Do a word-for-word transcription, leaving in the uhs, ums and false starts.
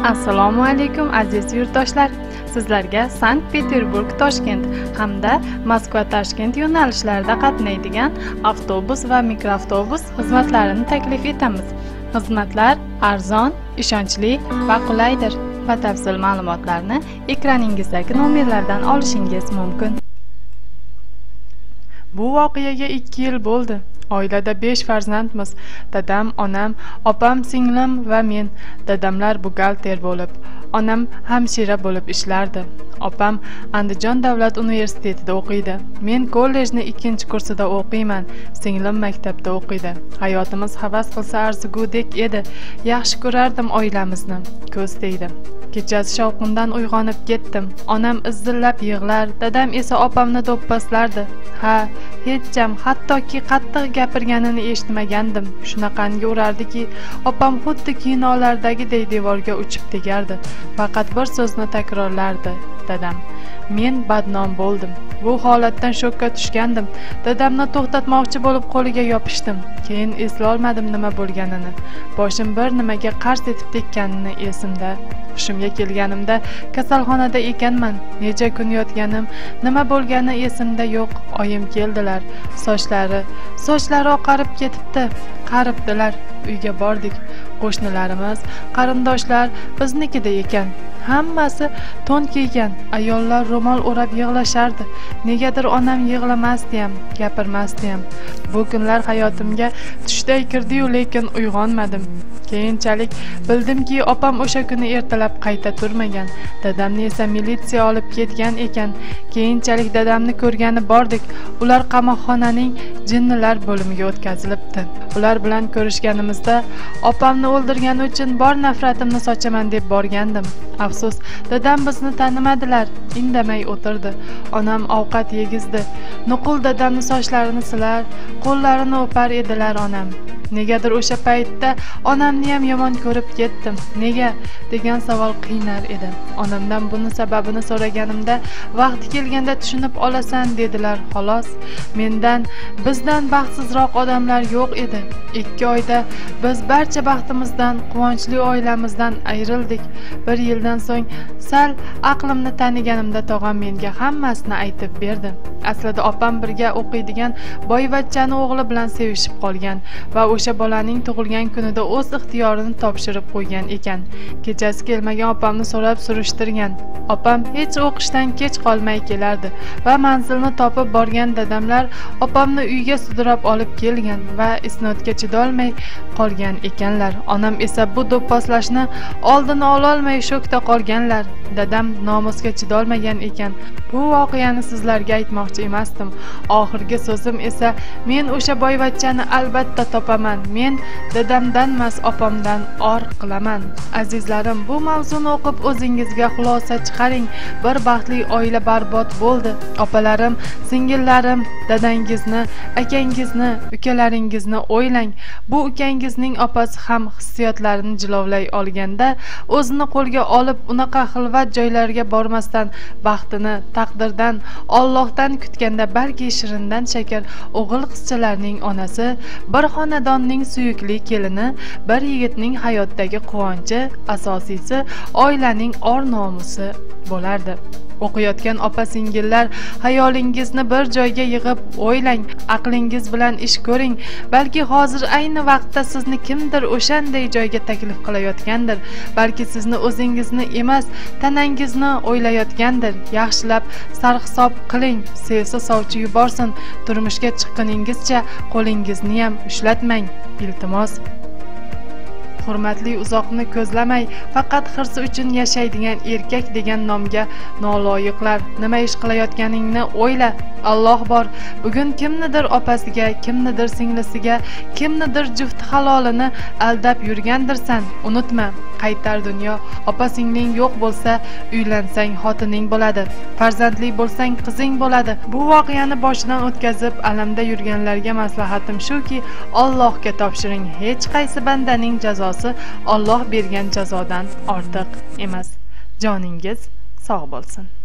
Assalomu alaykum aziz yurtdoshlar. Sizlarga Sankt-Peterburg Toshkent hamda Moskva Toshkent yo'nalishlarida qatnaydigan avtobus va mikroavtobus xizmatlarini taklif etamiz. Xizmatlar arzon, ishonchli va qulaydir. Batafsil ma'lumotlarni ekraningizdagi nomerlardan olishingiz mumkin. Bu voqeaga ikki yil bo'ldi. Oilada besh farzandmiz. Dadam, onam, opam, singlim va men. Dadamlar buxgalter bo'lib, onam hamshira bo'lib ishlardi. Opam Andijon davlat universitetida o'qiydi. Men kollejni ikkinchi kursida o'qiyman. Singlim maktabda o'qiydi. Hayotimiz havas qilsa arzigudek edi. Yaxshi ko'rardim oilamizni. Ko'z tegdi. Kechasi shovqindan uyg'onib ketdim. Onam izzillab yig'lar, dadam esa opamni do'ppaslardi. Ha, hecham hattoki qattiq gapirganini eshitmagandim. Shunaqangi urardiki, opam xuddi kinolardagidek devorga uchib tegardi. Faqat bir so'zni takrorlardi. Dadam. Men badnom bo'ldim. Bu holatdan shokka tushgandim. Dadamni to'xtatmoqchi bo'lib qo'liga yopishdim. Keyin eslolmadim nima bo'lganini. Boshim bir nimaga qars etib tekkanini esimda. Hushimga kelganimda kasalxonada ekanman. Necha kun yotganim, nima bo'lgani esimda yo'q. Oyim keldilar. Sochlari, sochlari oqarib ketibdi. Qaribdilar. Uyga bordik. Qo'shnilarimiz, qarindoshlar biznikida ekan. Hammasi to'n kiygan. Ayollar ro'mol o'rab yig'lashardi. Negadir onam yig'lamasdi ham, gapirmasdi ham. Bu kunlar hayotimga tushday kirdi-yu, lekin uyg'onmadim. Keyinchalik bildimki, opam o'sha kuni ertalab qayta turmagan. Dadamni esa militsiya olib ketgan ekan. Keyinchalik dadamni ko'rgani bordik. Ular qamoqxonaning jinnilar bo'limiga o'tkazilibdi. Ular bilan ko'rishganimizda opamni o'ldirgani uchun bor nafratimni sochaman deb borgandim. Afsus, dadam bizni tanimadilar. Indamay o'tirdi. Onam ovqat yegizdi. Nuqul dadamni sochlarini silar, qo'llarini o'par edilar onam. Negadir o'sha paytda onamni ham yomon ko'rib ketdim. Nega degan savol qiynar edi. Onamdan buni sababini so'raganimda, vaqti kelganda tushunib olasan dedilar, xolos. Mendan, bizdan baxtsizroq odamlar yo'q edi. ikki oyda biz barcha baxtimizdan, quvonchli oilamizdan ayrildik. Bir yildan so'ng sal aqlimni taniganimda tog'am menga hammasini aytib berdi. Aslida opam birga o'qiydigan boyvachchani o'g'li bilan sevishib qolgan va o'sha bolaning tug'ilgan kunida o'z ixtiyorini topshirib qo'ygan ekan. Kechasi kelmagan opamni so'rab surishtirgan. Opam hech o'qishdan kech qolmay kelardi va manzilni topib borgan dadamlar opamni uyga sudrab olib kelgan va isnodga chidolmay qolgan ekanlar. Onam esa bu do'pposlashni oldini ololmay shokda qolganlar. Dadam nomusga chidolmagan ekan. Bu voqeani sizlarga aytmoqchi emasdim. Oxirgi so'zim esa men o'sha boyvachchani albatta topaman. Men dadamdanmas, opamdan or qilaman. Azizlarim, bu mavzuni o'qib o'zingizga xulosa chiqaring. Bir baxtli oila barbod bo'ldi. Opalarim, singillarim, dadangizni, akangizni, ukalaringizni o'ylang. Bu ukangizning opasi ham hissiyotlarini jilovlay olganda o'zini qo'lga olib unaqa xilvat joylarga bormasdan baxtini taqdirdan, Allohdan kutganda balki shirindan shakar o'g'il qizchalarning onasi, bir xonadonning suyukli kelini, bir yigitning hayotdagi quvonchi, asosiysi oilaning or nomusi bo'lardi. O'qiyotgan opa-singillar, hayolingizni bir joyga yig'ib o'ylang, aqlingiz bilan ish ko'ring. Balki hozir ayni vaqtda sizni kimdir o'shanday joyga taklif qilayotgandir. Balki sizni o'zingizni emas, tanangizni o'ylayotgandir. Yaxshilab sarhisob qiling, sevsa sovchi yuborsin. Turmushga chiqqaningizcha qo'lingizni ham ushlatmang, iltimos. Hurmatli, uzoqni ko'zlamay, faqat hirsi uchun yashaydigan erkak degan nomga noloyiqlar. Nima ish qilayotganingni o'yla. Alloh bor. Bugun kimnidir opasiga, kimnidir singlisiga, kimnidir jufti halolini aldab yurgandirsan. Unutma, qaytar dunyo. Opa-singling yo'q bo'lsa, uylansang xotining bo'ladi. Farzandli bo'lsang qizing bo'ladi. Bu voqeani boshidan o'tkazib alamda yurganlarga maslahatim shuki, Allohga topshiring. Hech qaysi bandaning jazosi Alloh bergan jazodan ortiq emas. Joningiz sog' bo'lsin.